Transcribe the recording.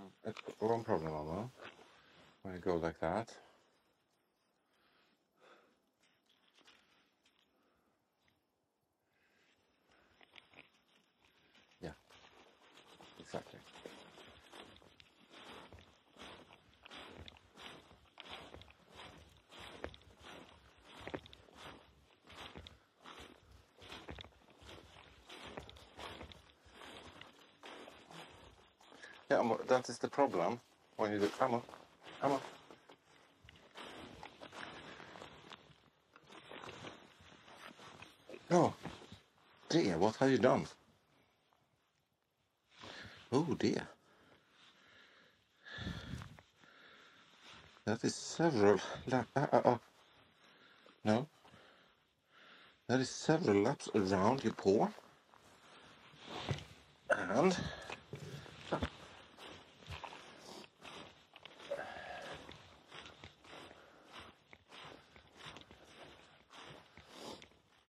One problem, Aamu, when you go like that. Yeah, exactly. Yeah, Aamu, that is the problem when you do. Aamu, Aamu. Oh dear, what have you done? Oh dear. That is several no. That is several laps around your paw. And